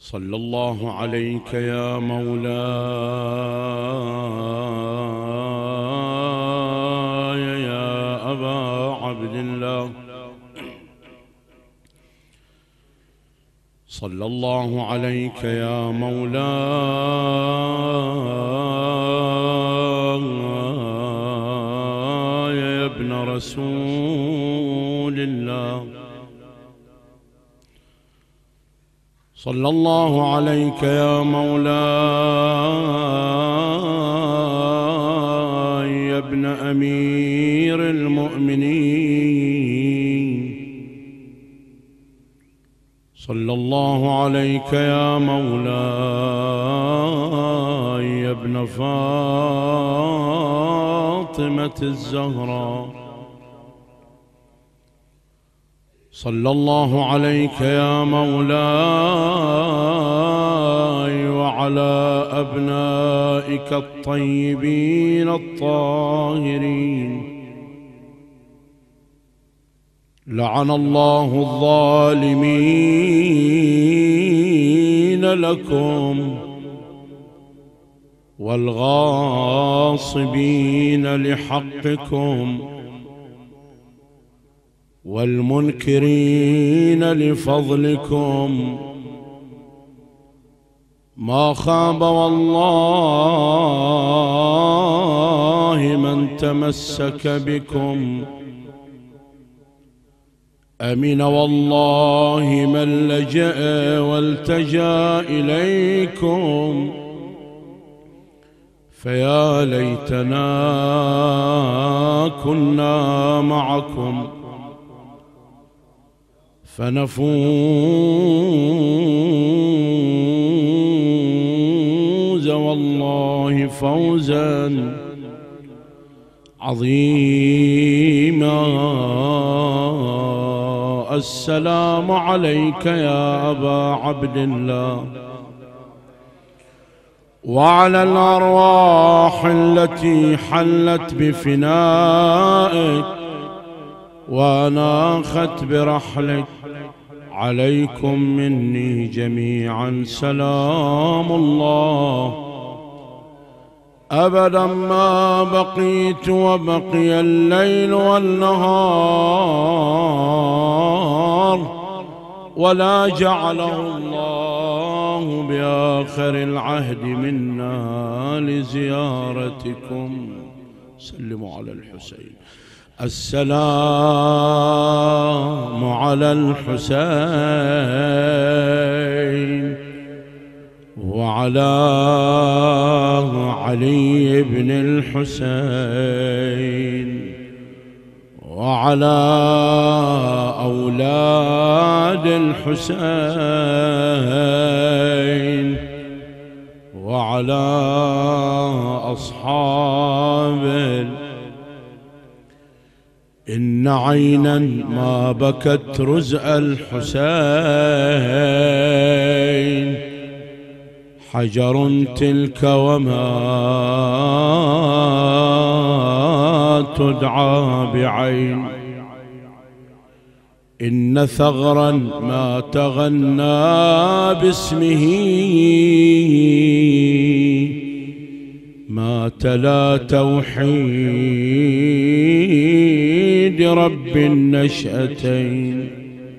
صلى الله عليك يا مولاي يا أبا عبد الله. صلى الله عليك يا مولاي يا ابن رسول الله. صلى الله عليك يا مولاي يا ابن أمير المؤمنين. صلى الله عليك يا مولاي يا ابن فاطمة الزهراء. صلى الله عليك يا مولاي وعلى أبنائك الطيبين الطاهرين. لعن الله الظالمين لكم والغاصبين لحقكم والمنكرين لفضلكم. ما خاب والله من تمسك بكم، أمن والله من لجأ والتجأ إليكم. فيا ليتنا كنا معكم فنفوز والله فوزا عظيما. السلام عليك يا أبا عبد الله وعلى الأرواح التي حلت بفنائك وناخت برحلك. عليكم مني جميعا سلام الله أبدا ما بقيت وبقي الليل والنهار، ولا جعله الله بآخر العهد منا لزيارتكم. سلموا على الحسين. السلام على الحسين وعلى علي بن الحسين وعلى أولاد الحسين وعلى أصحاب. إن عينا ما بكت رزء الحسين حجر تلك وما تدعى بعين. إن ثغرا ما تغنى باسمه ما تلا توحيد رب النشأتين.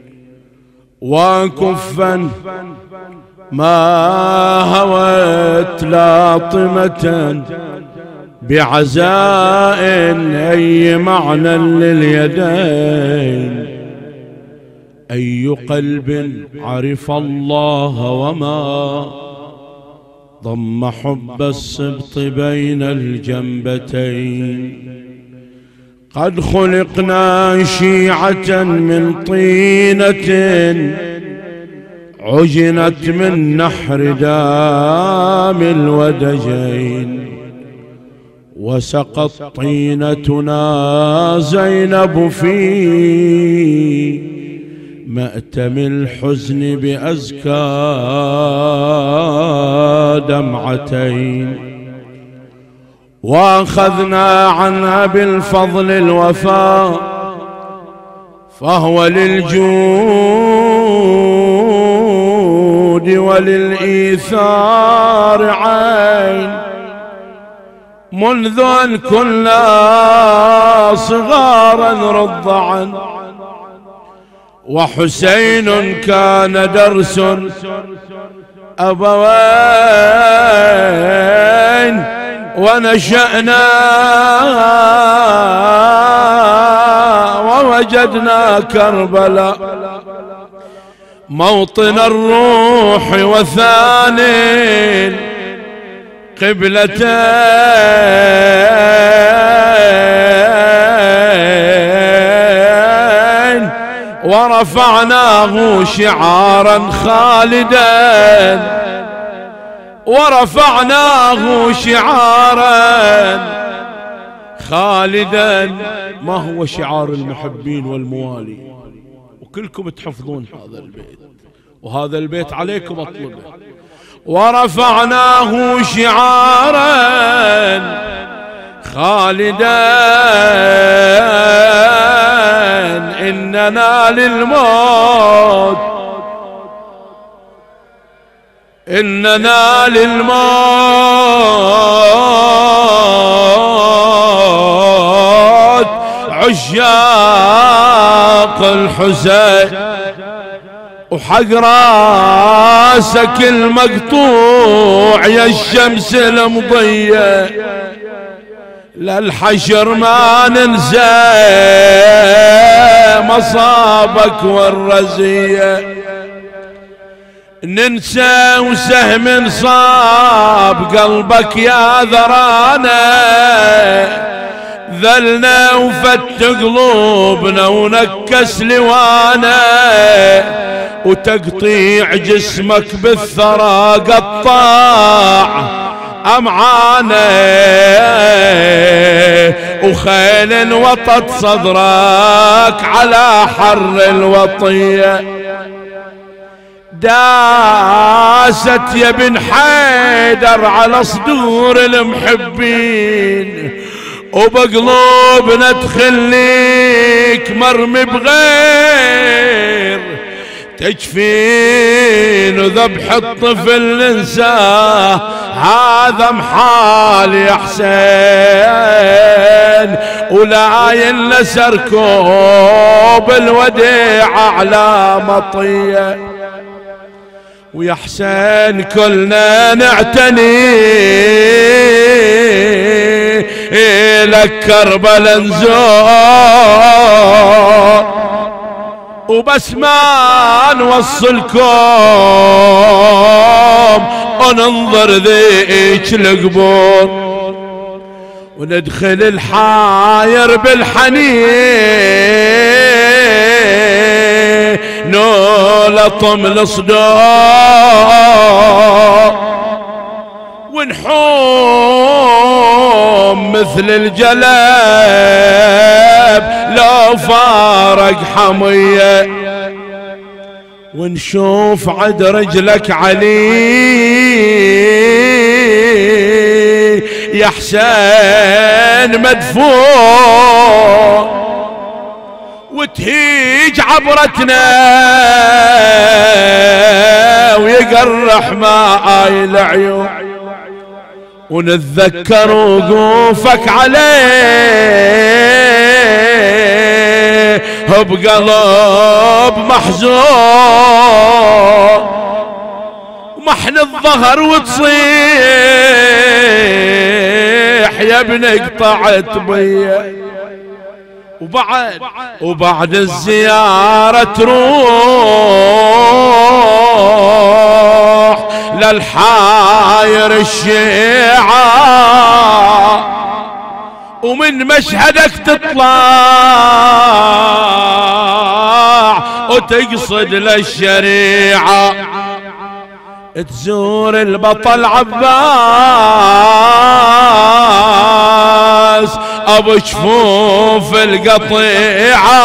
وكفا ما هوت لاطمة بعزاء أي معنى لليدين. أي قلب عرف الله وما ضم حب السبط بين الجنبتين. قد خلقنا شيعة من طينة عجنت من نحر دام الودجين. وسقت طينتنا زينب في مأتم الحزن بأزكى دمعتين. وأخذنا عنها بالفضل الوفاء فهو للجود وللإيثار عين، منذ أن كنا صغارا رضعا، وحسين كان درس أبوين، ونشأنا ووجدنا كربلاء موطن الروح وثاني قبلتين، ورفعناه شعارا خالدا، ورفعناه شعارا خالدا. ما هو شعار المحبين والموالي؟ وكلكم تحفظون هذا البيت، وهذا البيت عليكم اطلبه. ورفعناه شعارا خالدا، إننا للموت، إننا للموت عشاق الحسين، وحق راسك المقطوع يا الشمس المضية، للحشر ما ننسى مصابك والرزية، ننسى وسهم صاب قلبك يا ذرانا، ذلنا وفت قلوبنا ونكس لوانا، وتقطيع جسمك بالثرى قطاع أمعانا، وخيل وطت صدرك على حر الوطية، داست يا بن حيدر على صدور المحبين، وبقلوبنا تخليك مرمي بغير تجفين، وذبح الطفل ننساه هذا محال يا حسين، ولا ينسى ركوب الوديعة على مطية. ويا حسين كلنا نعتني لك كربلا نزور، وبس ما نوصلكم وننظر ذيك القبور، وندخل الحاير بالحنين نولطم الصدور، ونحوم مثل الجلاب لو فارق حمية، ونشوف عد رجلك علي يا حسين مدفون، وتهيج عبرتنا ويقرح ماء العيون، ونتذكر وقوفك عليه بقلب محزون، ومحن الظهر وتصيح يا ابن قطعت بيه، وبعد الزيارة تروح للحاير الشيعة، ومن مشهدك تطلع وتقصد للشريعة، تزور البطل عباس ابو جفوف القطيعة،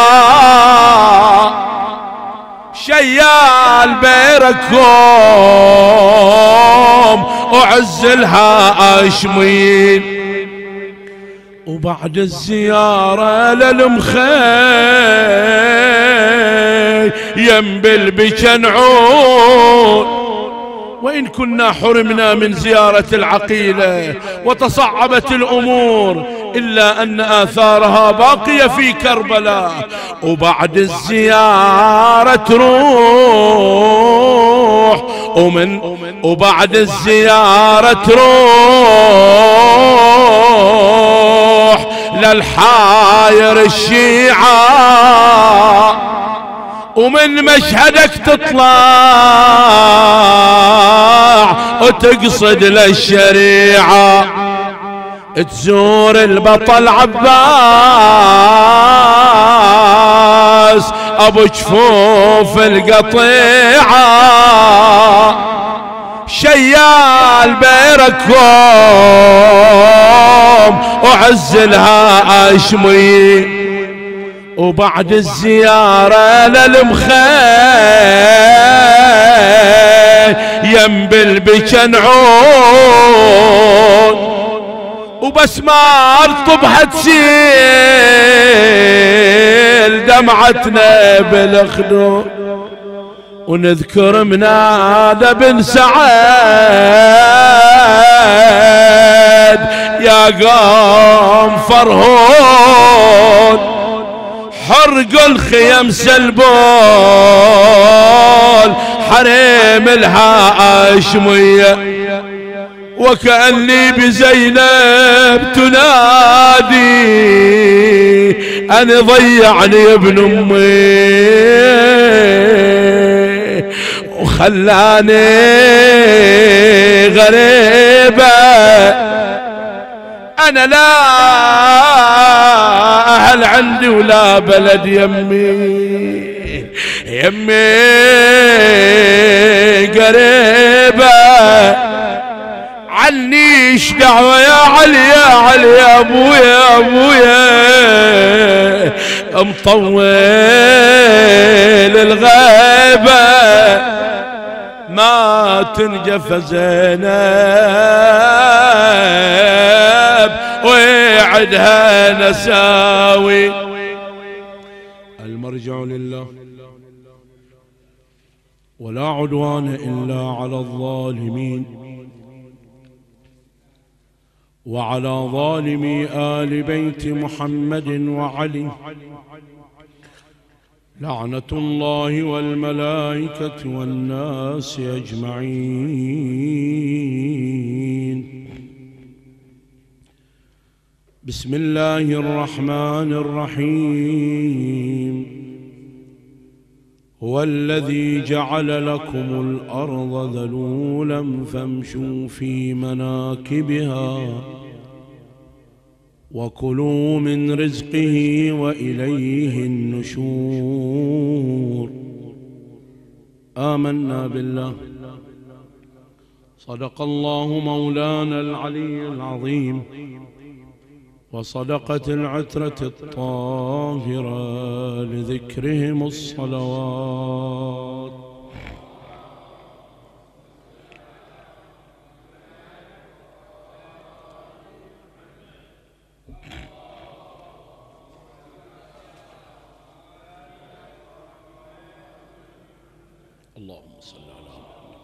شيال بيركم وعز الهاشمين، وبعد الزيارة للمخيل ينبل بجنعون، وإن كنا حرمنا من زيارة العقيلة وتصعبت الأمور، إلا أن آثارها باقية في كربلاء. وبعد الزيارة تروح وبعد الزيارة تروح للحاير الشيعة، ومن مشهدك تطلع وتقصد للشريعة، تزور البطل عباس ابو جفوف القطيعة، شيال بيركم وعز الهاشمي. وبعد الزيارة للمخيل ينبل بجنعون، وبس ما ارطبها تسيل دمعتنا بالخدود، ونذكر منادى بن سعد يا قوم فرهون، حرقوا الخيم سلبول حريم الهاشمية، وكأني بزينب تنادي أنا ضيعني ابن أمي وخلاني غريبة، أنا لا أهل عندي ولا بلد يمي قريبة، عنيش دعوة يا علي يا علي يا ابويا مطول الغيبة، ما تنجف زينب ويعدها نساوي. المرجع لله ولا عدوان إلا على الظالمين، وعلى ظالمي آل بيت محمد وعلي لعنة الله والملائكة والناس أجمعين. بسم الله الرحمن الرحيم. هو الذي جعل لكم الأرض ذلولا فامشوا في مناكبها وكلوا من رزقه وإليه النشور. آمنا بالله. صدق الله مولانا العلي العظيم، وصدقت العترة الطاهرة لذكرهم الصلوات. اللهم صل على محمد.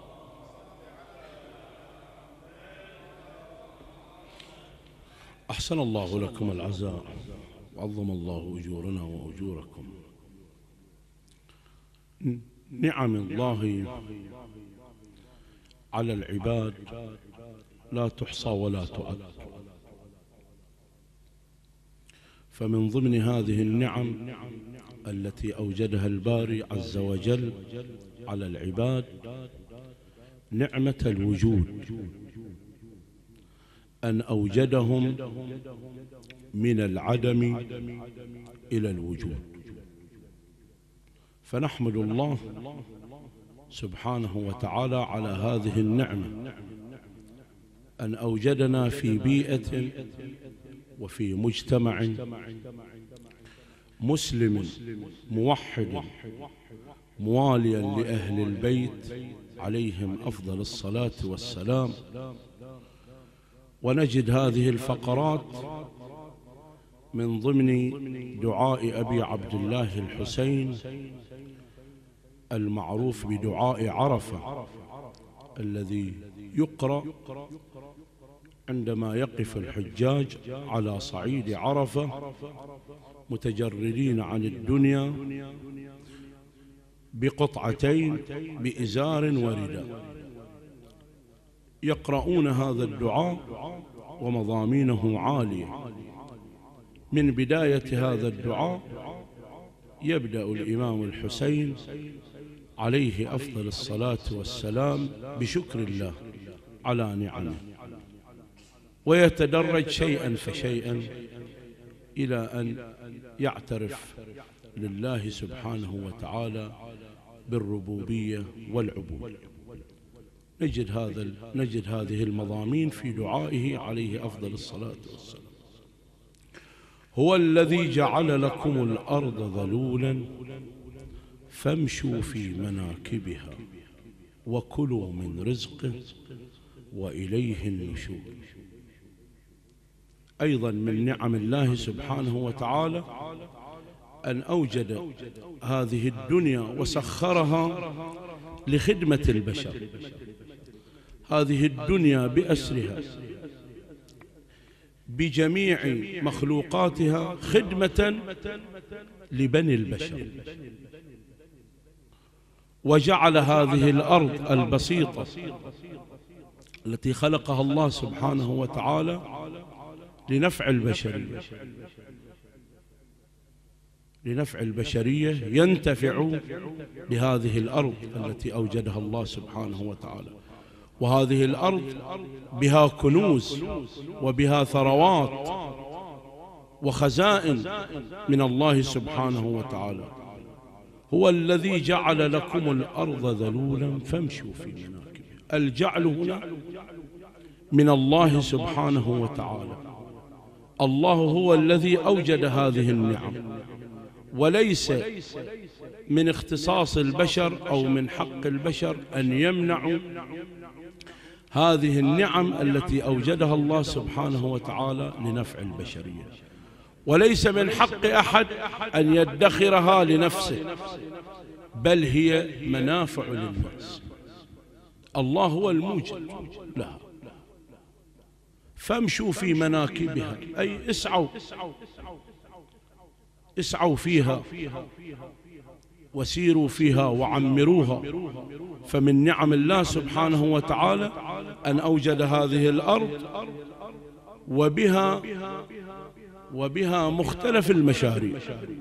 أحسن الله لكم العزاء، وعظم الله أجورنا وأجوركم. نعم الله على العباد لا تحصى ولا تعد، فمن ضمن هذه النعم التي أوجدها الباري عز وجل على العباد نعمة الوجود، أن أوجدهم من العدم إلى الوجود. فنحمد الله سبحانه وتعالى على هذه النعمة، أن أوجدنا في بيئة وفي مجتمع مسلم موحد مواليا لأهل البيت عليهم أفضل الصلاة والسلام. ونجد هذه الفقرات من ضمن دعاء أبي عبد الله الحسين المعروف بدعاء عرفة الذي يقرأ عندما يقف الحجاج على صعيد عرفة متجردين عن الدنيا بقطعتين بإزار ورداء، يقرؤون هذا الدعاء ومضامينه عالية. من بداية هذا الدعاء يبدأ الإمام الحسين عليه أفضل الصلاة والسلام بشكر الله على نعمه، ويتدرج شيئا فشيئا إلى أن يعترف لله سبحانه وتعالى بالربوبية والعبودية. نجد هذه المضامين في دعائه عليه أفضل الصلاة والسلام. هو الذي جعل لكم الأرض ذلولا فامشوا في مناكبها وكلوا من رزقه وإليه النشور. أيضا من نعم الله سبحانه وتعالى أن أوجد هذه الدنيا وسخرها لخدمة البشر. هذه الدنيا بأسرها بجميع مخلوقاتها خدمة لبني البشر، وجعل هذه الأرض البسيطة التي خلقها الله سبحانه وتعالى لنفع البشرية، لنفع البشرية ينتفع بهذه الأرض التي أوجدها الله سبحانه وتعالى. وهذه الأرض بها كنوز وبها ثروات وخزائن من الله سبحانه وتعالى. هو الذي جعل لكم الأرض ذلولا فامشوا في مناكبها. الجعل هنا من الله سبحانه وتعالى. الله هو الذي أوجد هذه النعم، وليس من اختصاص البشر أو من حق البشر أن يمنعوا هذه النعم التي أوجدها الله سبحانه وتعالى لنفع البشرية، وليس من حق أحد أن يدخرها لنفسه، بل هي منافع للناس. الله هو الموجد لها. فامشوا في مناكبها أي اسعوا فيها وسيروا فيها وعمروها. فمن نعم الله سبحانه وتعالى أن أوجد هذه الأرض وبها مختلف المشاريع،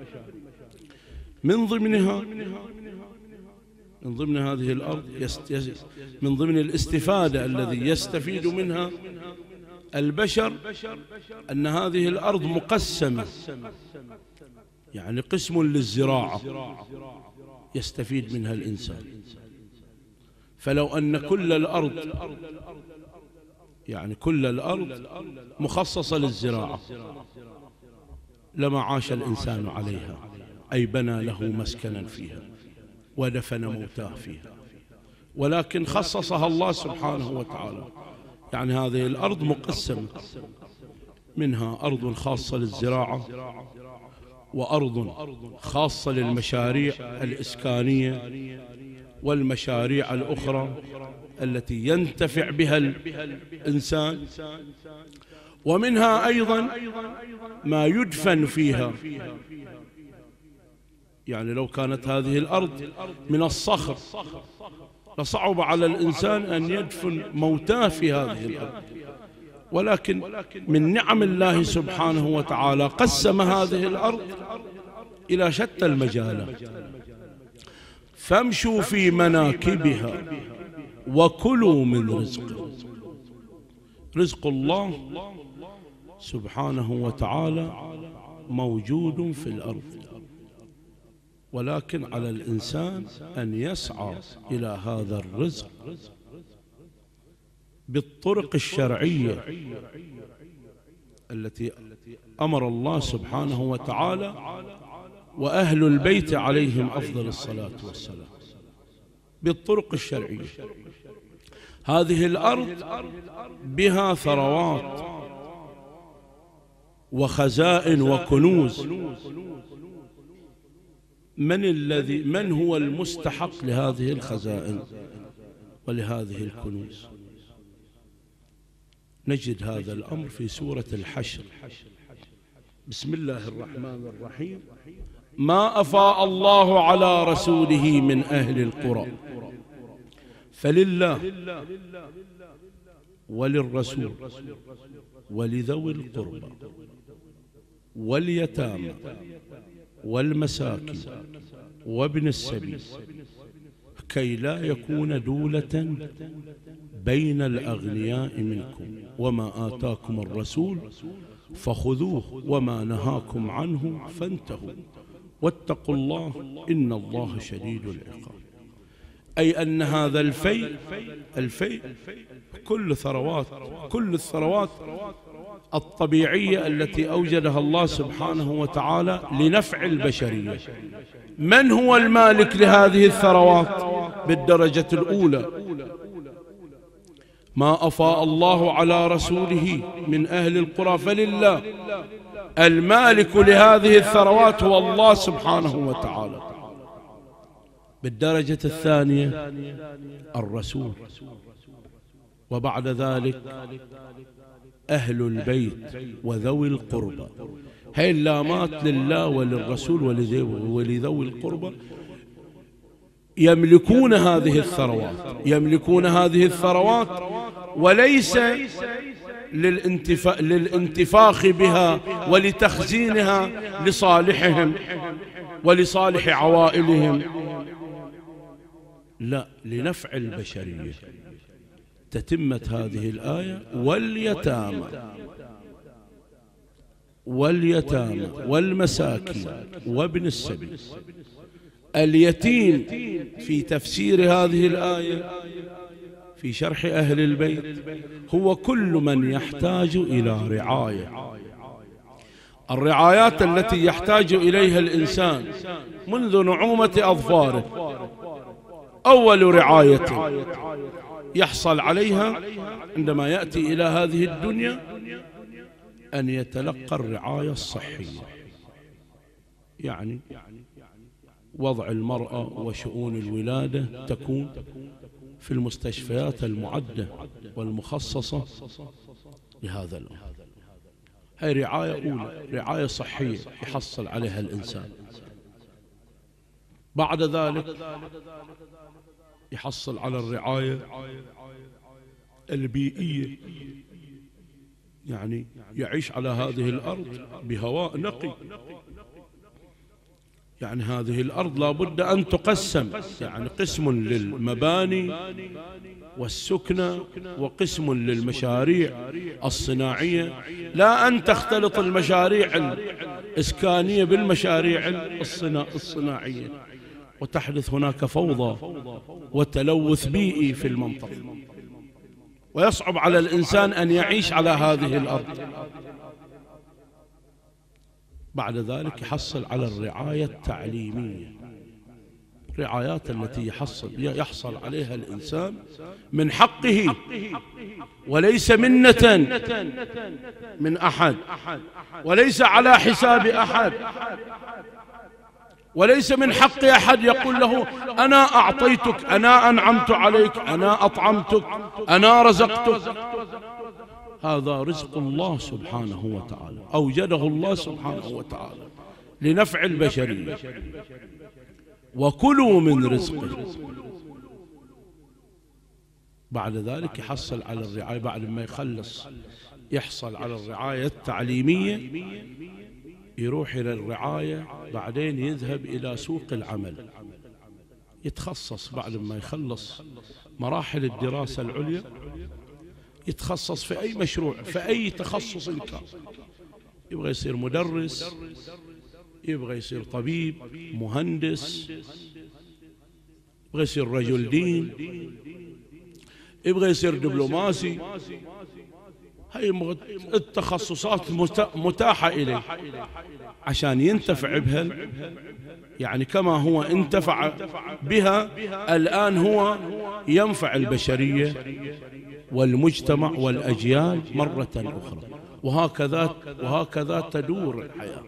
من ضمن هذه الأرض من ضمن الاستفادة الذي يستفيد منها البشر أن هذه الأرض مقسمة، يعني قسم للزراعة يستفيد منها الإنسان. فلو أن كل الأرض مخصصة للزراعة لما عاش الإنسان عليها، أي بنى له مسكنا فيها ودفن موتاه فيها، ولكن خصصها الله سبحانه وتعالى. يعني هذه الأرض مقسمة، منها أرض خاصة للزراعة، وأرض خاصة للمشاريع الإسكانية والمشاريع الأخرى التي ينتفع بها الإنسان، ومنها أيضا ما يدفن فيها. يعني لو كانت هذه الأرض من الصخر لصعب على الإنسان أن يدفن موتاه في هذه الأرض، ولكن من نعم الله سبحانه وتعالى قسم هذه الأرض إلى شتى المجالات. فامشوا في مناكبها وكلوا من رزقه. رزق الله سبحانه وتعالى موجود في الأرض، ولكن على الإنسان أن يسعى إلى هذا الرزق بالطرق الشرعية التي أمر الله سبحانه وتعالى وأهل البيت عليهم أفضل الصلاة والسلام، بالطرق الشرعية. هذه الأرض بها ثروات وخزائن وكنوز. من هو المستحق لهذه الخزائن ولهذه الكنوز. نجد هذا الأمر في سورة الحشر. بسم الله الرحمن الرحيم: ما أفاء الله على رسوله من أهل القرى فلله وللرسول ولذوي القربى واليتامى والمساكين وابن السبيل كي لا يكون دولة بين الأغنياء منكم وما آتاكم الرسول فخذوه وما نهاكم عنه فانتهوا واتقوا الله إن الله شديد العقاب. أي أن هذا الفيء كل الثروات الطبيعية التي أوجدها الله سبحانه وتعالى لنفع البشرية. من هو المالك لهذه الثروات بالدرجة الأولى؟ ما أفاء الله على رسوله من أهل القرى فلله. المالك لهذه الثروات هو الله سبحانه وتعالى. بالدرجة الثانية الرسول، وبعد ذلك أهل البيت وذوي القربى. هي اللامات لله وللرسول ولذوي القربى يملكون هذه الثروات وليس للانتفاخ بها ولتخزينها لصالحهم ولصالح عوائلهم، لا، لنفع البشرية. تتمت هذه الآية: واليتامى والمساكين وابن السبيل. اليتيم في تفسير هذه الآية في شرح أهل البيت هو كل من يحتاج إلى رعاية. الرعايات التي يحتاج إليها الإنسان منذ نعومة أظفاره. أول رعاية يحصل عليها عندما يأتي إلى هذه الدنيا أن يتلقى الرعاية الصحية، يعني وضع المرأة وشؤون الولادة تكون في المستشفيات المعدة والمخصصة لهذا الأمر. هي رعاية أولى، رعاية صحية يحصل عليها الإنسان. بعد ذلك يحصل على الرعاية البيئية، يعني يعيش على هذه الأرض بهواء نقي. يعني هذه الأرض لا بد أن تقسم، يعني قسم للمباني والسكنة وقسم للمشاريع الصناعية، لا أن تختلط المشاريع الإسكانية بالمشاريع الصناعية وتحدث هناك فوضى وتلوث بيئي في المنطقة، ويصعب على الإنسان أن يعيش على هذه الأرض. بعد ذلك يحصل على الرعاية التعليمية، الرعايات التي يحصل عليها الإنسان من حقه وليس منة من أحد، وليس على حساب أحد، وليس من حق أحد يقول له أنا أعطيتك، أنا أنعمت عليك، أنا أطعمتك، أنا رزقتك. هذا رزق الله سبحانه وتعالى، أوجده الله سبحانه وتعالى لنفع البشرية. وكلوا من رزقه. بعد ذلك يحصل على الرعاية، بعد ما يحصل على الرعاية التعليمية، يروح إلى الرعاية، بعدين يذهب إلى سوق العمل، يتخصص بعد ما يخلص مراحل الدراسة العليا، يتخصص في أي مشروع، في أي تخصص كان. يبغى يصير مدرس، يبغى يصير طبيب، مهندس، يبغى يصير رجل دين، يبغى يصير دبلوماسي. هاي التخصصات متاحة إليه عشان ينتفع بها، يعني كما هو انتفع بها الآن هو ينفع البشرية والمجتمع والأجيال مرة أخرى، وهكذا تدور الحياة.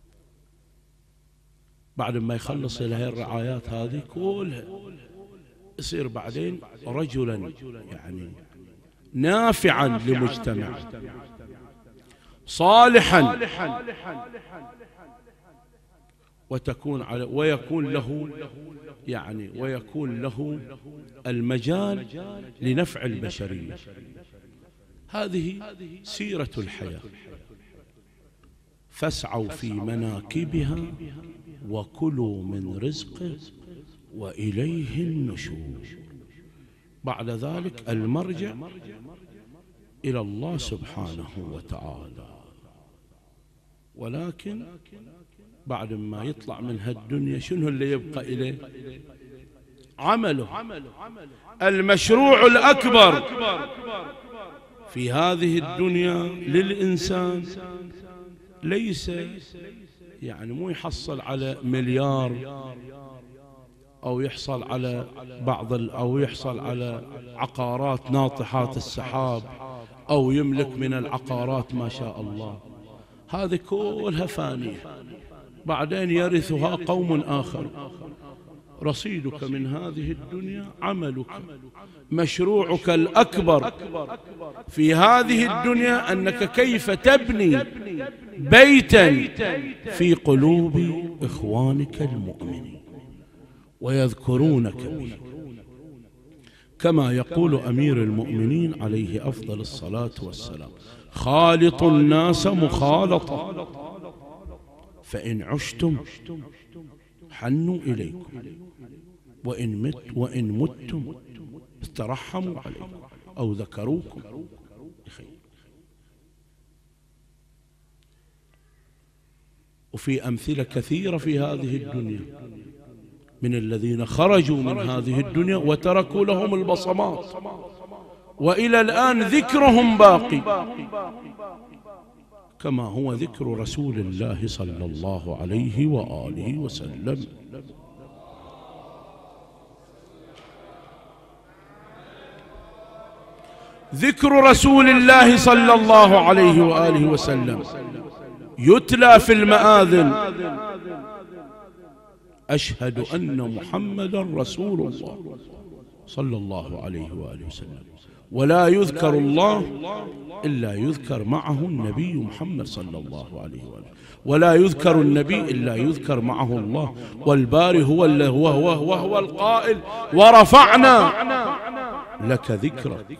بعد ما يخلص إلى هذه الرعايات هذه كلها يصير بعدين رجلا يعني نافعا لمجتمعه، صالحا، ويكون له المجال لنفع البشرية. هذه سيرة الحياة. فاسعوا في مناكبها وكلوا من رزقه وإليه النشور. بعد ذلك المرجع إلى الله سبحانه وتعالى. ولكن بعد ما يطلع من هالدنيا شنو اللي يبقى إليه؟ عمله. المشروع الأكبر في هذه الدنيا للإنسان ليس يعني مو يحصل على مليار أو يحصل على أو يحصل على عقارات ناطحات السحاب أو يملك من العقارات ما شاء الله. هذه كلها فانية، بعدين يرثها قوم آخر. رصيدك من هذه الدنيا عملك. مشروعك الأكبر في هذه الدنيا أنك كيف تبني بيتا في قلوب إخوانك المؤمنين ويذكرونك به، كما يقول أمير المؤمنين عليه أفضل الصلاة والسلام: خالط الناس مخالطة، فإن عشتم حنوا إليكم، وإن متم استرحموا عليكم أو ذكروكم بخير. وفي أمثلة كثيرة في هذه الدنيا من الذين خرجوا من هذه الدنيا وتركوا لهم البصمات، وإلى الآن ذكرهم باقي، كما هو ذكر رسول الله صلى الله عليه وآله وسلم. ذكر رسول الله صلى الله عليه وآله وسلم يتلى في المآذن: أشهد أن محمدا رسول الله صلى الله عليه وآله وسلم. ولا يذكر الله إلا يذكر معه النبي محمد صلى الله عليه وآله، ولا يذكر النبي إلا يذكر معه الله. والباري هو القائل: ورفعنا لك ذكرك.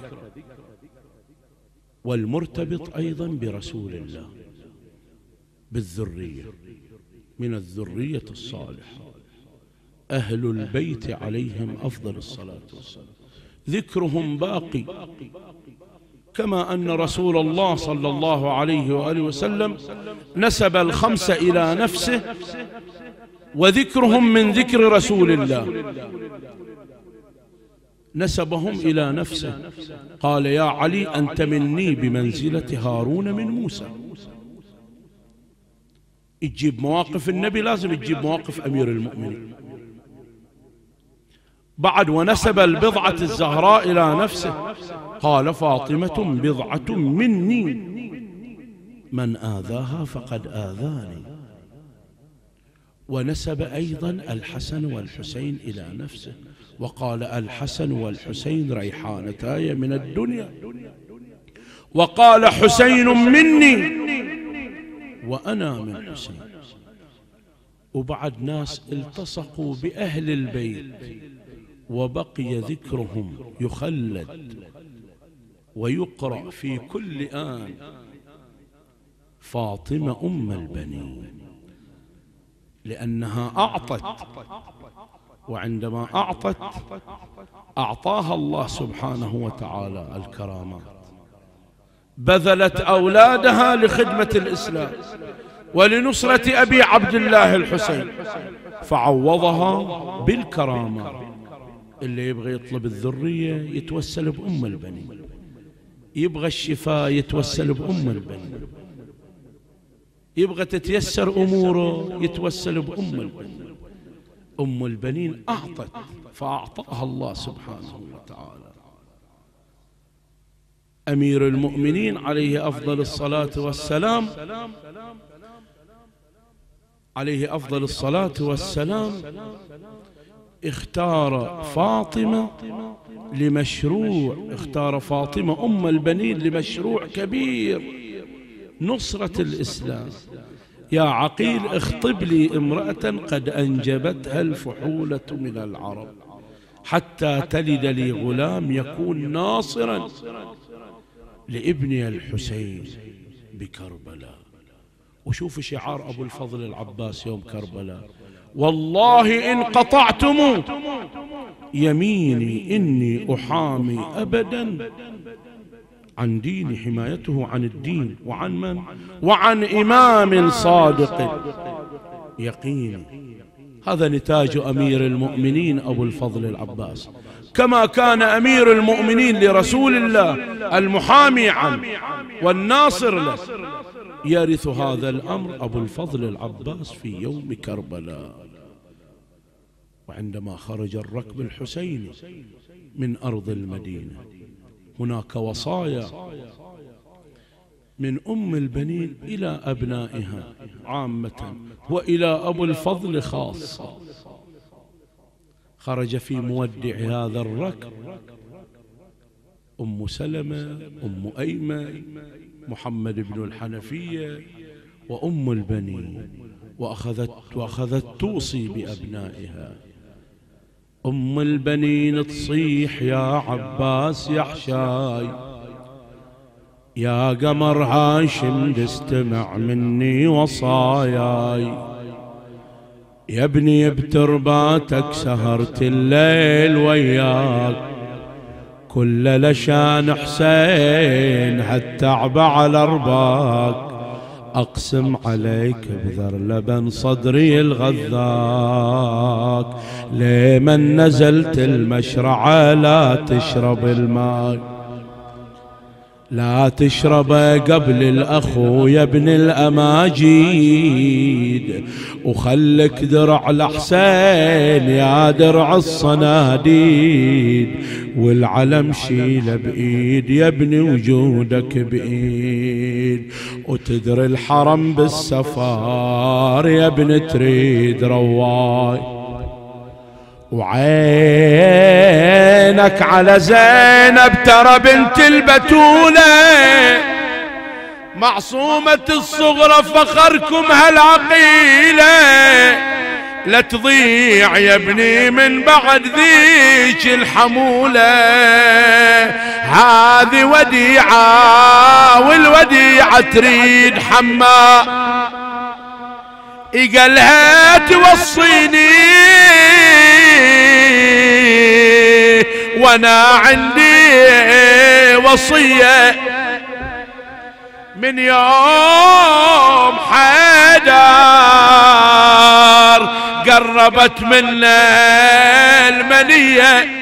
والمرتبط أيضا برسول الله بالذرية، من الذرية الصالحة أهل البيت عليهم أفضل الصلاة والسلام، ذكرهم باقي. كما أن رسول الله صلى الله عليه وآله وسلم نسب الخمسة إلى نفسه، وذكرهم من ذكر رسول الله، نسبهم إلى نفسه. قال: يا علي أنت مني بمنزلة هارون من موسى. تجيب مواقف النبي لازم تجيب مواقف أمير المؤمنين. بعد ونسب البضعة الزهراء إلى نفسه، قال: فاطمة بضعة مني، من آذاها فقد آذاني. ونسب أيضا الحسن والحسين إلى نفسه، وقال: الحسن والحسين ريحانتاي من الدنيا. وقال: حسين مني وأنا من حسين. وبعد ناس التصقوا بأهل البيت وبقي ذكرهم يخلد ويقرأ في كل آن: فاطمة أم البنين، لأنها أعطت، وعندما أعطت أعطاها الله سبحانه وتعالى الكرامات، بذلت أولادها لخدمة الإسلام ولنصرة أبي عبد الله الحسين، فعوضها بالكرامات. اللي يبغى يطلب الذرية يتوسل بأم البنين، يبغى الشفاء يتوسل بأم البنين، يبغى تتيسر أموره يتوسل بأم البنين. أم البنين أعطت فأعطاها الله سبحانه وتعالى. أمير المؤمنين عليه أفضل الصلاة والسلام، عليه أفضل الصلاة والسلام، اختار فاطمة لمشروع، اختار فاطمة أم البنين لمشروع كبير، نصرة الإسلام. يا عقيل اخطب لي امرأة قد أنجبتها الفحولة من العرب حتى تلد لي غلام يكون ناصرا لابني الحسين بكربلاء. وشوف شعار أبو الفضل العباس يوم كربلاء: والله إن قطعتم يميني إني أحامي أبدا عن ديني، حمايته عن الدين وعن من؟ وعن إمام صادق يقين. هذا نتاج أمير المؤمنين أبو الفضل العباس، كما كان أمير المؤمنين لرسول الله المحامي عنه والناصر له، يرث هذا الأمر أبو الفضل العباس في يوم كربلاء. وعندما خرج الركب الحسيني من أرض المدينة هناك وصايا من أم البنين إلى أبنائها عامة وإلى أبو الفضل خاصة. خرج في مودع هذا الركب أم سلمة، أم أيمن، محمد بن الحنفية، وأم البنين، وأخذت توصي بأبنائها. أم البنين تصيح: يا عباس يا حشاي، يا قمر هاشم استمع مني وصاياي، يا ابني بترباتك سهرت الليل وياك، كل لشان حسين هالتعب على رباك، أقسم عليك بذر لبن صدري الغذاك، لمن نزلت المشرعة لا تشرب الماء، لا تشرب قبل الأخو يا ابن الأماجيد، وخلك درع لحسين يا درع الصناديد، والعلم شيله بإيد يا ابن وجودك بإيد، وتدري الحرم بالسفار يا ابن تريد رواي، وعينك على زينب ترى بنت البتولة، معصومة الصغرى فخركم هالعقيلة، لا تضيع يا ابني من بعد ذيك الحمولة، هذه وديعة والوديعة تريد حماء، قالها توصيني وانا عندي وصية، من يوم حيدر قربت منا المنية،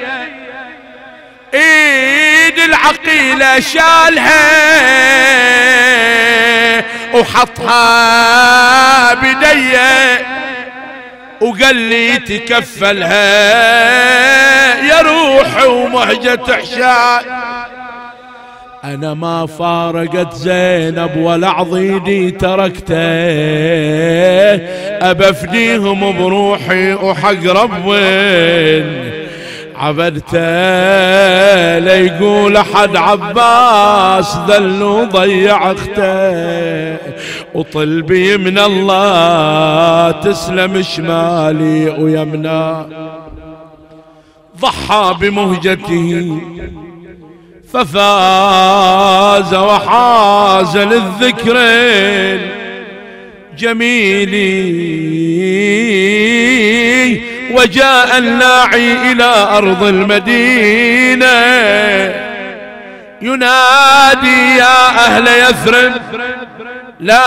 ايد العقيلة شالها وحطها بديه، وقال لي تكفلها يا روح ومهجة حشاي، أنا ما فارقت زينب ولا عضيدي تركته، أبفديهم بروحي وحق ربين عبدته، ليقول أحد عباس ذل وضيع اخته، وطلبي من الله تسلم شمالي ويمنا، ضحى بمهجته ففاز وحاز للذكرين جميلي، وجاء الناعي إلى أرض المدينة ينادي: يا أهل يثرب لا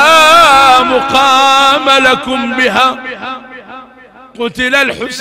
مقام لكم بها، قتل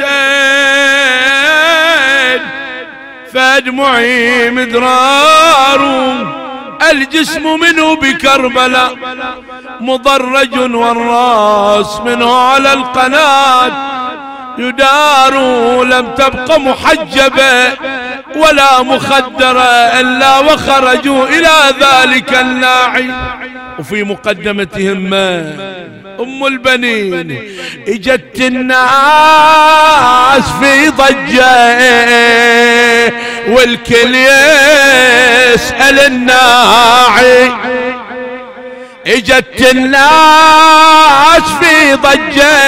الحسين فادمعي مدرار، الجسم منه بكربلاء مضرج والراس منه على القناة يدار، لم تبق محجبة ولا مخدرة إلا وخرجوا إلى ذلك الناعي. وفي مقدمتهم أم البنين اجت الناس في ضجة والكل يسأل الناعي. اجت الناس في ضجة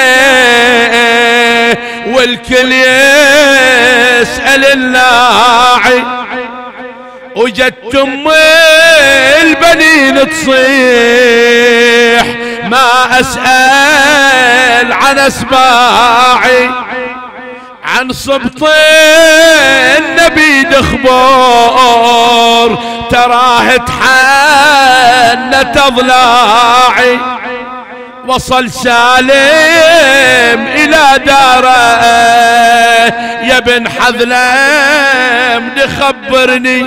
والكل يسأل الناعي. وجت ام البنين تصيح ما اسأل عن اسباعي. عن صبط النبي دخبور تراه تحنت اضلاعي. وصل سالم الى داره يا بن حذلم دخبرني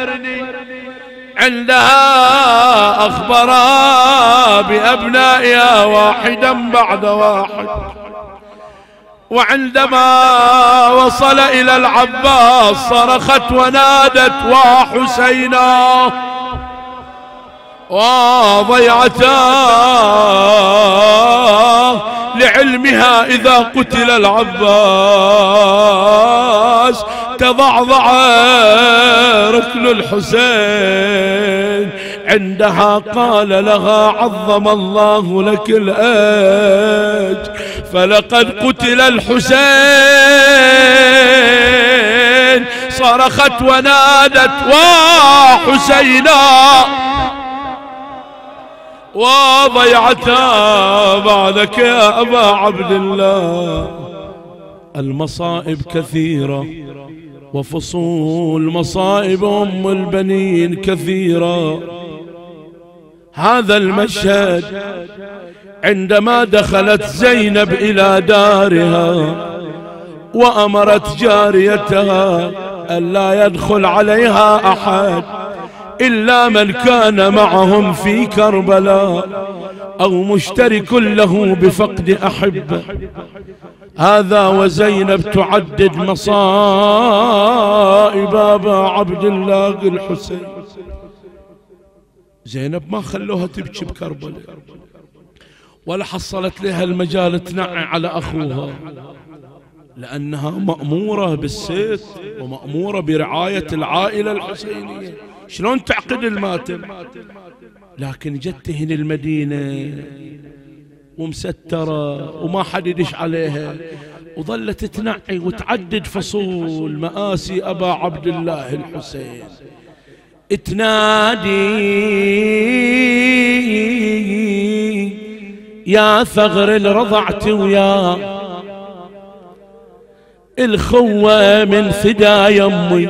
عندها اخبرا بابنائها واحدا بعد واحد. وعندما وصل الى العباس صرخت ونادت وحسينا وضيعتا لعلمها إذا قتل العباس تضعضع ركن الحسين. عندها قال لها عظم الله لك الأجر فلقد قتل الحسين. صرخت ونادت وحسينا وضيعتا بعدك يا أبا عبد الله. المصائب كثيرة وفصول مصائب أم البنين كثيرة. هذا المشهد عندما دخلت زينب إلى دارها وأمرت جاريتها ألا يدخل عليها أحد إلا من كان معهم في كربلاء أو مشترك له بفقد أحبه. هذا وزينب تعدد مصائب أبا عبد الله الحسين. زينب ما خلوها تبكي بكربلاء ولا حصلت لها المجال تنعي على أخوها، لأنها مأمورة بالست ومأمورة برعاية العائلة الحسينية. شلون تعقد الماتم؟ لكن جت هنا المدينة ومسترة وما حد يدش عليها وظلت تنعي وتعدد فصول مآسي أبا عبد الله الحسين. تنادي يا ثغر الرضعت ويا الخوة من فدا يمي،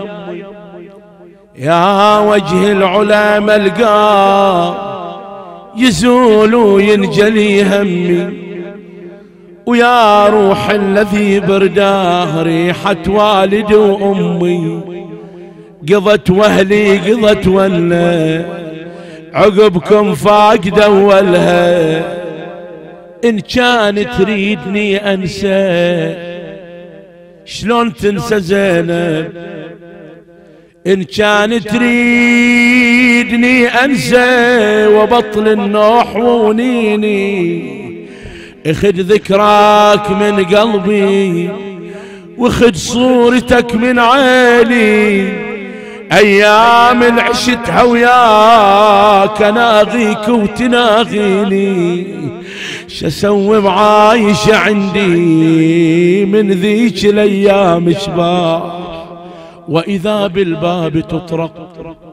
يا وجه العلا ملقى يزول وينجلي همي، ويا روح الذي برداه ريحة والد وأمي. قضت وهلي قضت ولا عقبكم فاقدة ولها، إن كان تريدني أنسى شلون تنسى زينب؟ إن كان تريدني أنسى وبطل النوح ونيني، اخد ذكراك من قلبي واخد صورتك من عيني. أيام العشتها وياك ناغيك وتناغيني، شسوي معايشة عندي من ذيك الأيام شباح. وإذا بالباب تطرق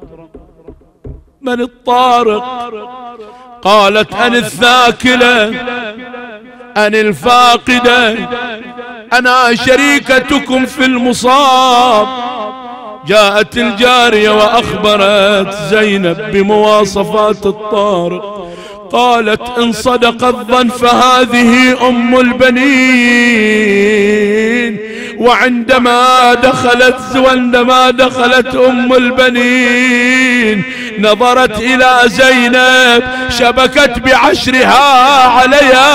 من الطارق؟ قالت أنا الثاكلة أنا الفاقدة أنا شريكتكم في المصاب. جاءت الجارية وأخبرت زينب بمواصفات الطارق. قالت إن صدق الظن فهذه أم البنين. وعندما دخلت أم البنين نظرت إلى زينب شبكت بعشرها عليها،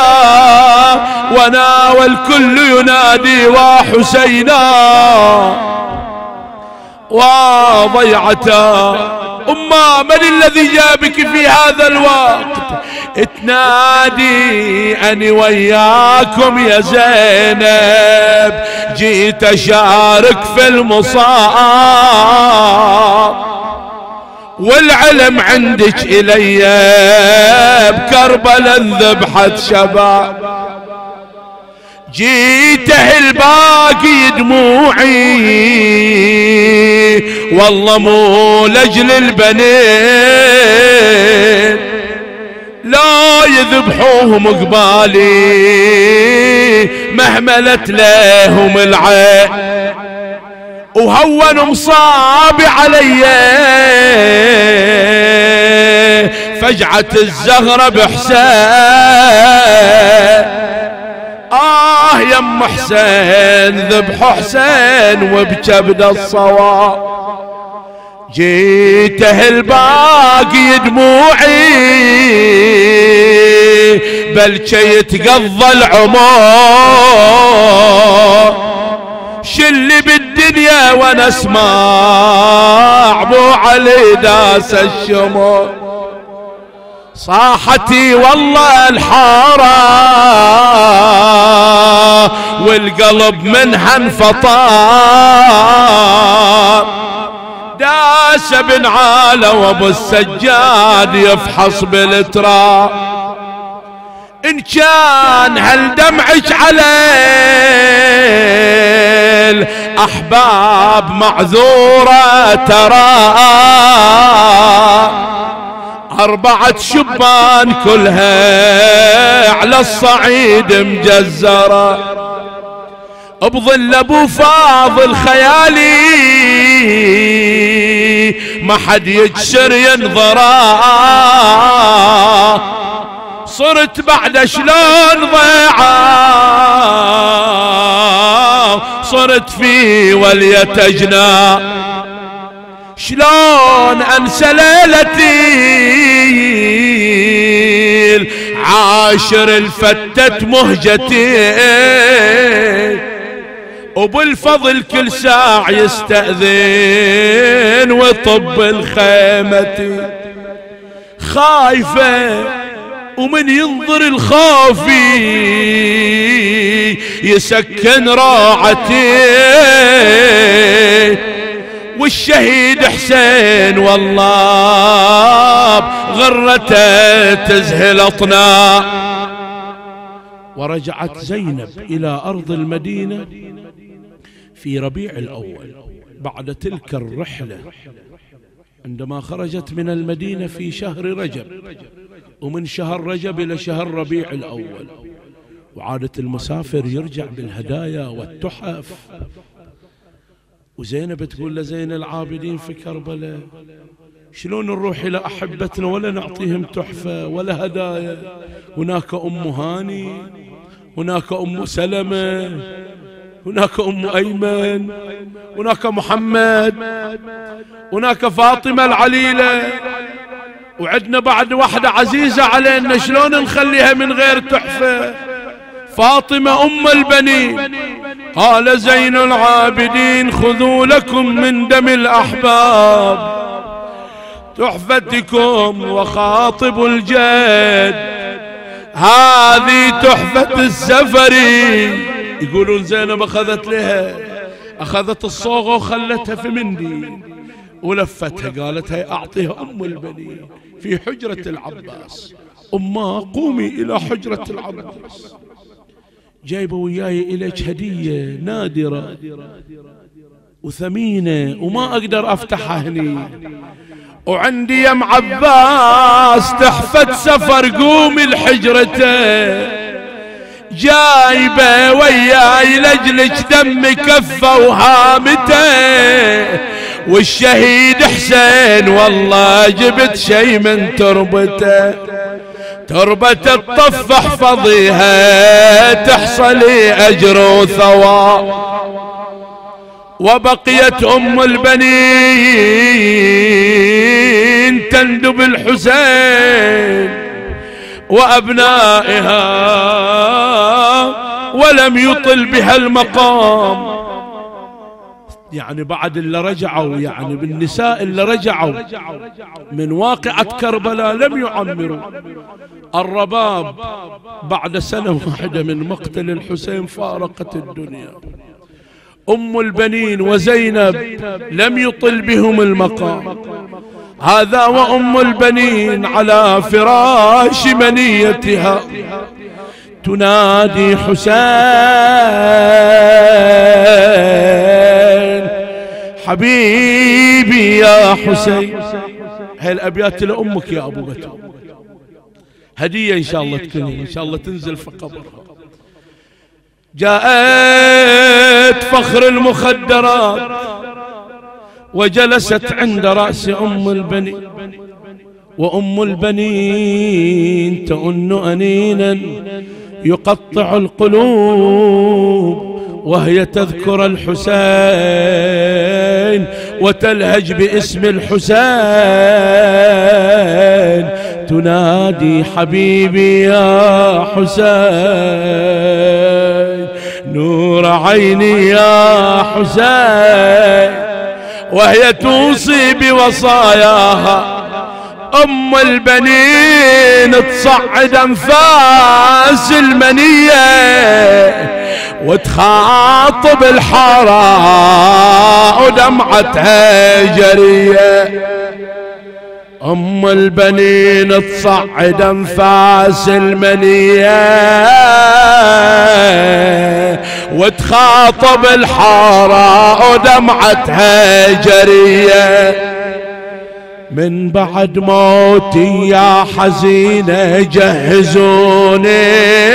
وناوى الكل ينادي وحسينا. وضيعته. أما من الذي جابك في هذا الوقت؟ تنادي أني وياكم يا زينب، جيت أشارك في المصاب، والعلم عندك إلي بكربلاء انذبحت شباب. جيت الباقي دموعي والله مو لجل البنين، لا يذبحوهم قبالي مهملت لهم العين، وهون مصابي علي فجعة الزهرة بحسين. يم حسين ذبحوا حسين وبكبد الصواب. جيته الباقي دموعي بلكي يتقضى العمر، شلي بالدنيا وانا اسمع ابو علي داس الشمر. صاحتي والله الحارة والقلب منها انفطار، داس بن عالة وابو السجاد يفحص بالتراب. ان كان هل دمعك على الاحباب معذورة ترى، 4 شبان كلها على الصعيد مجزرة، بظل ابو فاضل خيالي ما حد يجسر ينظره. صرت بعد شلون ضيعة، صرت في ولية جنا، شلون انسى ليلتي العاشر الفتت مهجتي، وبالفضل كل ساعة يستأذن وطب الخيمة. خايفة ومن ينظر الخافي يسكن راعتي، والشهيد حسين والله بغرته تزهل اطناء. ورجعت زينب إلى أرض المدينة في ربيع الأول بعد تلك الرحلة، عندما خرجت من المدينة في شهر رجب، ومن شهر رجب إلى شهر ربيع الأول. وعادة المسافر يرجع بالهدايا والتحف. وزينب تقول لزين العابدين في كربلاء شلون نروح إلى أحبتنا ولا نعطيهم تحفة ولا هدايا؟ هناك أم هاني، هناك أم سلمة، هناك أم أيمن، هناك محمد، هناك فاطمة العليلة، وعندنا بعد واحدة عزيزة علينا، شلون نخليها من غير تحفة؟ فاطمة أم البنين. قال زين العابدين خذوا لكم من دم الأحباب تحفتكم وخاطبوا الجد، هذه تحفة السفري. يقولون زينب أخذت لها، أخذت الصوغة وخلتها في منديل ولفتها، قالت هي أعطيها أم البنين في حجرة العباس. أما قومي إلى حجرة العباس، جايبة وياي إليك هدية نادرة وثمينة وما أقدر أفتحها هني، وعندي يا عباس تحفة سفر قومي لحجرته، جايبة وياي لجلك دم كفة وهامته، والشهيد حسين والله جبت شي من تربته، تربة الطف احفظيها تحصلي أجر وثواب. وبقيت أم البنين تندب الحسين وأبنائها ولم يطل بها المقام. يعني بعد اللي رجعوا، يعني بالنساء اللي رجعوا من واقعة كربلاء لم يعمروا. الرباب بعد سنة واحدة من مقتل الحسين فارقت الدنيا. أم البنين وزينب لم يطل بهم المقام. هذا وأم البنين على فراش منيتها تنادي حسين حبيبي يا حسين. هاي الأبيات لأمك يا أبو بكر، هدية إن شاء الله تكون، إن شاء الله تنزل في قبرها. جاءت فخر المخدرات وجلست عند رأس أم البنين، وأم البنين تؤن أنينا يقطع القلوب وهي تذكر الحسين وتلهج باسم الحسين تنادي حبيبي يا حسين نور عيني يا حسين، وهي توصي بوصاياها أم البنين تصعد أنفاس المنية وتخاطب الحراء ودمعتها جرية. أم البنين تصعد أنفاس المنية وتخاطب الحراء ودمعتها جرية. من بعد موتي يا حزينة جهزوني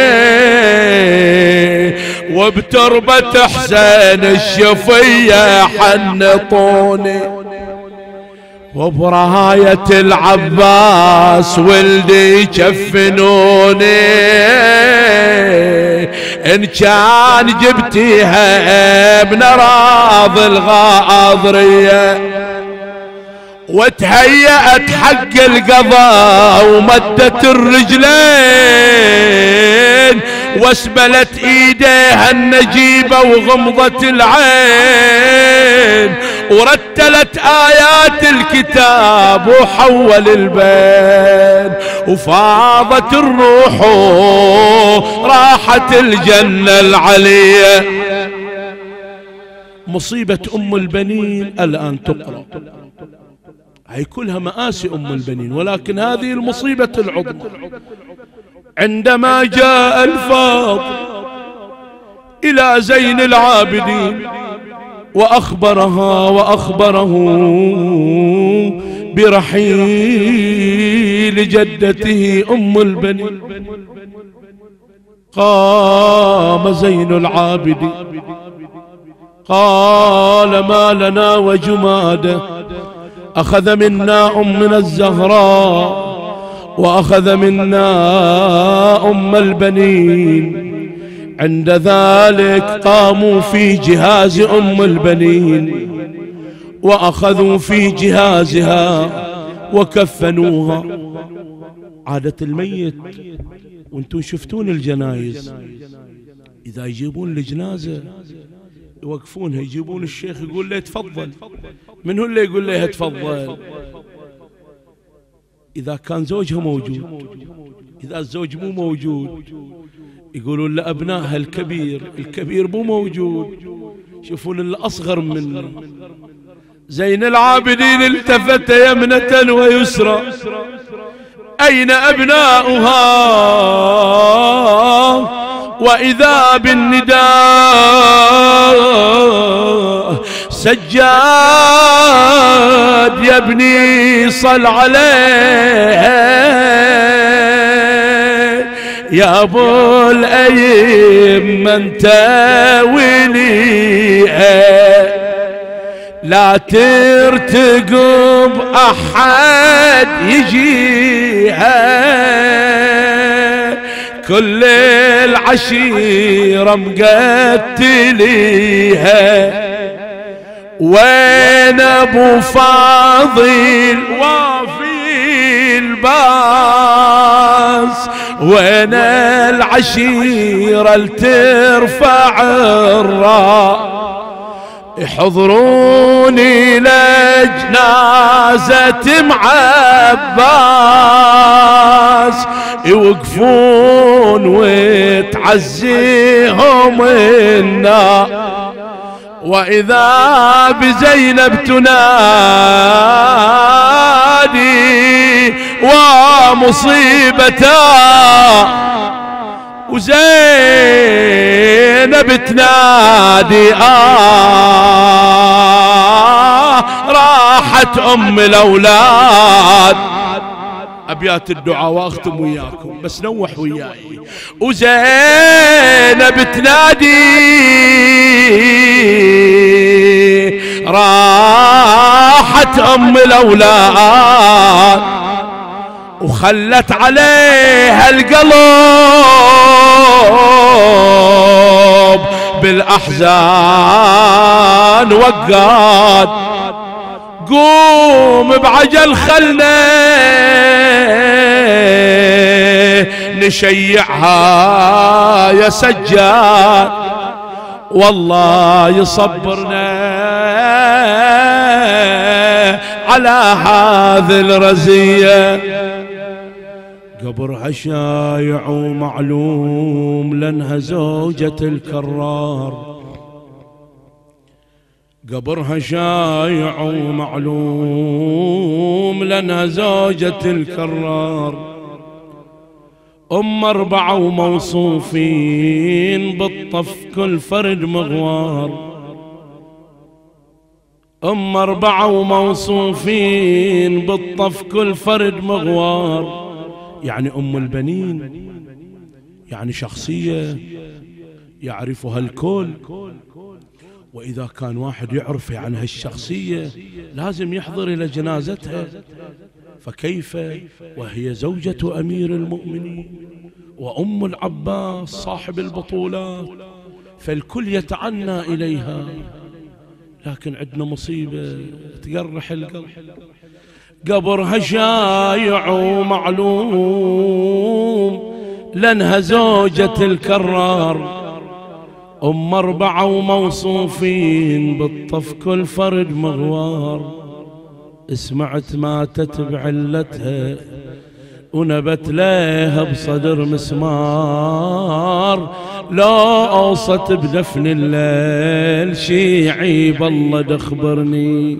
وبتربة حسين الشفية حنطوني، وبراية العباس ولدي كفنوني إن كان جبتيها من راض الغاضرية. وتهيأت حق القضاء ومدت الرجلين واسبلت ايديها النجيبة وغمضت العين ورتلت آيات الكتاب وحول البين وفاضت الروح راحت الجنة العلية. مصيبة أم البنين الآن تقرأ، هي كلها مآسي أم البنين، ولكن هذه المصيبة العظمى. عندما جاء الفاضل إلى زين العابدين وأخبرها وأخبره برحيل جدته أم البنين، قام زين العابدين قال ما لنا وجماده، أخذ منا أمنا الزهراء وأخذ منا أم البنين. عند ذلك قاموا في جهاز أم البنين وأخذوا في جهازها وكفنوها. عادة الميت وانتم شفتون الجنايز إذا يجيبون الجنازة يوقفونها، يجيبون الشيخ يقول له تفضل، من هو اللي يقول له تفضل؟ إذا كان زوجها موجود، إذا الزوج مو موجود يقولون لأبنائها الكبير مو موجود، شوفون الأصغر منه. زين العابدين التفت يمنة ويسرى أين أبناؤها، وإذا بالنداء سجاد يا ابني صل عليه يا ابو الايم من تاوليه، لا ترتقب احد يجيها كل العشيرة مقتليها. وين ابو فاضل وافي الباس، وين العشيرة اللي ترفع الراس، يحضروني لجنازة معباس، يوقفون وتعزيهم النار، وإذا بزينب تنادي ومصيبتها، وزينب تنادي راحت أم الأولاد. أبيات الدعاء واختم وياكم بس نوح وياي. وزينب تنادي راحت أم الأولاد، وخلت عليها القلب بالأحزان وقاد. قوم بعجل خلنا نشيعها يا سجاد، والله يصبرنا على هذه الرزية. قبرها شايع ومعلوم لأنها زوجة الكرار، قبرها شايع ومعلوم لأنها زوجة الكرار. أم 4 وموصوفين بالطف كل فرد مغوار، أم 4 وموصوفين بالطف كل فرد مغوار. يعني أم البنين، يعني شخصية يعرفها الكل، وإذا كان واحد يعرف عن هالشخصية لازم يحضر إلى جنازتها، فكيف وهي زوجة أمير المؤمنين وأم العباس صاحب البطولات، فالكل يتعنى إليها. لكن عندنا مصيبة تقرح القلب. قبرها شايع ومعلوم لأنها زوجة الكرار، أم 4 وموصوفين بالطف كل فرد مغوار. سمعت ماتت بعلتها ونبت لها بصدر مسمار، لو أوصت بدفن الليل شيعي بالله دخبرني.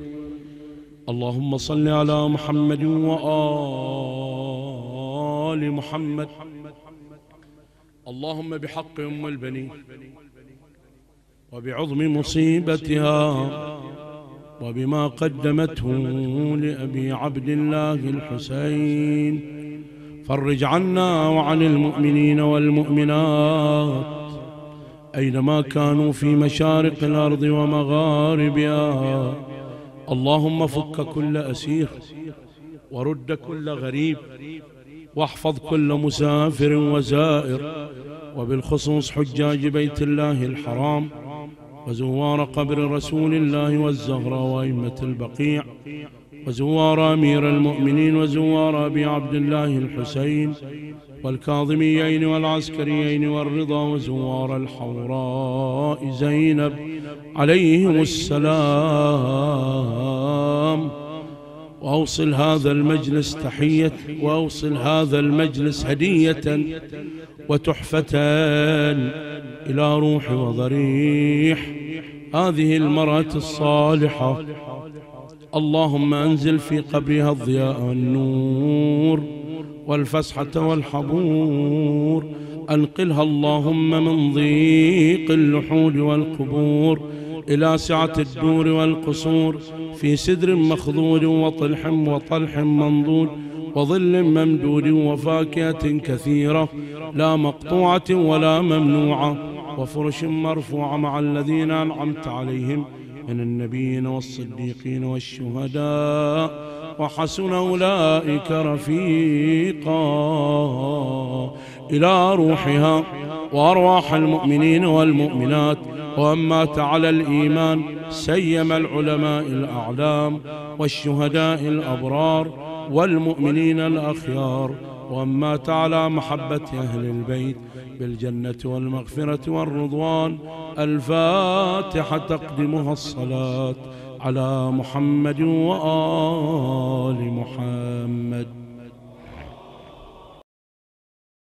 اللهم صل على محمد وآل محمد. اللهم بحق أم البنين وبعظم مصيبتها وبما قدمته لأبي عبد الله الحسين، فرج عنا وعن المؤمنين والمؤمنات أينما كانوا في مشارق الأرض ومغاربها. اللهم فك كل أسير ورد كل غريب، واحفظ كل مسافر وزائر، وبالخصوص حجاج بيت الله الحرام وزوار قبر رسول الله والزهراء وأئمة البقيع، وزوار أمير المؤمنين وزوار أبي عبد الله الحسين والكاظميين والعسكريين والرضا، وزوار الحوراء زينب عليهم السلام. وأوصل هذا المجلس تحية، وأوصل هذا المجلس هدية وتحفة إلى روح وضريح هذه المرأة الصالحة. اللهم أنزل في قبرها الضياء والنور والفسحة والحبور، أنقلها اللهم من ضيق اللحود والقبور إلى سعة الدور والقصور، في سدر مخضود وطلح منضود وظل ممدود وفاكهة كثيرة لا مقطوعة ولا ممنوعة، وفرش مرفوعة مع الذين أنعمت عليهم من النبيين والصديقين والشهداء وحسن أولئك رفيقا. إلى روحها وأرواح المؤمنين والمؤمنات وأمات على الإيمان، سيما العلماء الأعلام والشهداء الأبرار والمؤمنين الأخيار وأمات على محبة أهل البيت بالجنة والمغفرة والرضوان. الفاتحة تقدمها الصلاة على محمد وآل محمد.